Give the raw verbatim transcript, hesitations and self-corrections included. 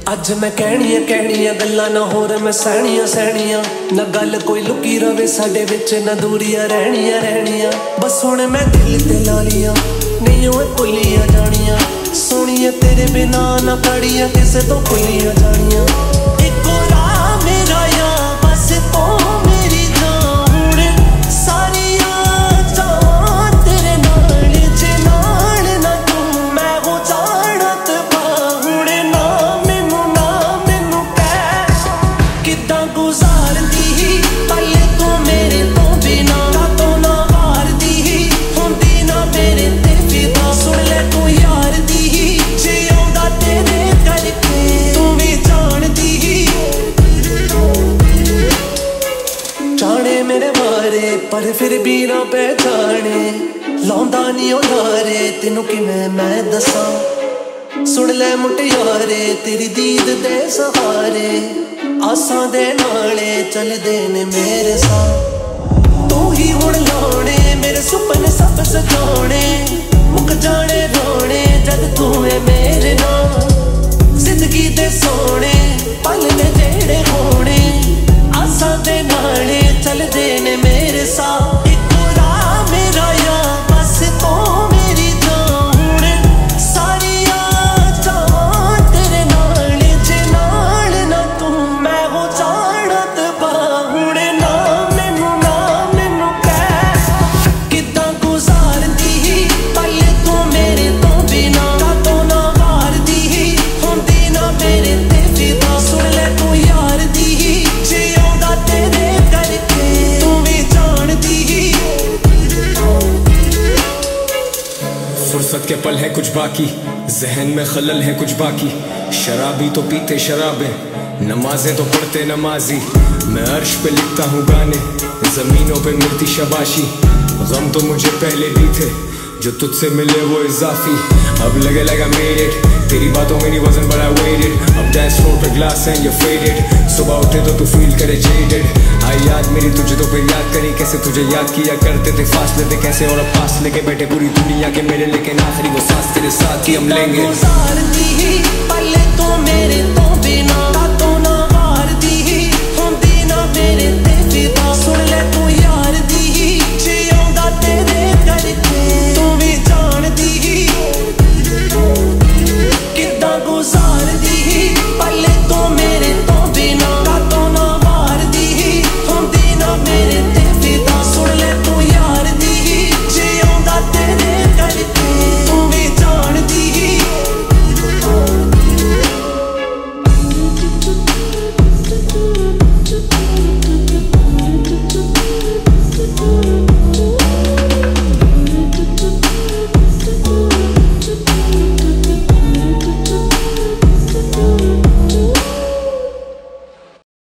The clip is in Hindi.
अज मैं कहनिया कहनिया गल्लां ना होर मैं सहनिया सहनिया ना गल कोई लुकी रवे साडे विच ना दूरियां रहनियां रहनियां बस हुण मैं दिल ते ला लिया नहीं ओए भुलियां जानियां सोनिया तेरे बिना ना पड़ियां किसे तो भुलियां जानियां इको राह मेरा या बस तो मेरी जान हुण सारियां जान तेरे नाल जे नाल ना तू मैं हो जानत पा हुण ना मैनू ना मैनू कह किदां गुजारदी पले तू मेरे तो बिना कातों ना वारदी हुंदी ना मेरे ते फिदा सुन ले तू यार दी जे आउंदा तेरे करके तू भी जानदी जाने मेरे बारे पर फिर भी ना पहचाने लाउंदा नी ओ यारे तेनू किवें मैं दसां सुन ले मुटियारे तेरी दीद दे सहारे आसां दे नाले चलदे ने मेरे साथ तू ही हुण लाने मेरे सुपने सब सजाने मुक जाने रोने जद तू है मेरे नाल जिंदगी दे सोने पल ने जेड़े होने आसां दे नाले चलदे ने मेरे साथ इको राह मेरा या बस तो मेरी जान हुण सारियां जान तेरे नाल जे नाल ना तू मैं हो जानत पा हुण ना मैनू ना मैनू कह किदां गुजारदी पले तू मेरे तो बिना कातों ना वारदी हुंदी ना मेरे ते फिदा सुन ले तू यार दी जे आउंदा तेरे करके तू भी जानदी फुर्सत के पल है कुछ बाकी जहन में खलल है कुछ बाकी शराबी तो पीते शराबें नमाजें तो पढ़ते नमाजी मैं अर्श पे लिखता हूँ गाने जमीनों पे मिलती शाबाशी गम तो मुझे पहले भी थे जो तुझसे मिले वो इजाफी अब लगे लगा मेड इट तेरी बातों में नहीं वजन बड़ा वेटेड अब डांस फ्लोर पे ग्लास एंड यू फेडेड सुबह उठे तो तू फील करे जेडेड आई याद मेरी तुझे तो फिर याद करी कैसे तुझे याद किया करते थे फासले थे कैसे और अब पास लेके बैठे पूरी दुनिया के मेरे लेकिन आखिरी वो सांस तेरे साथ ही हम लेंगे।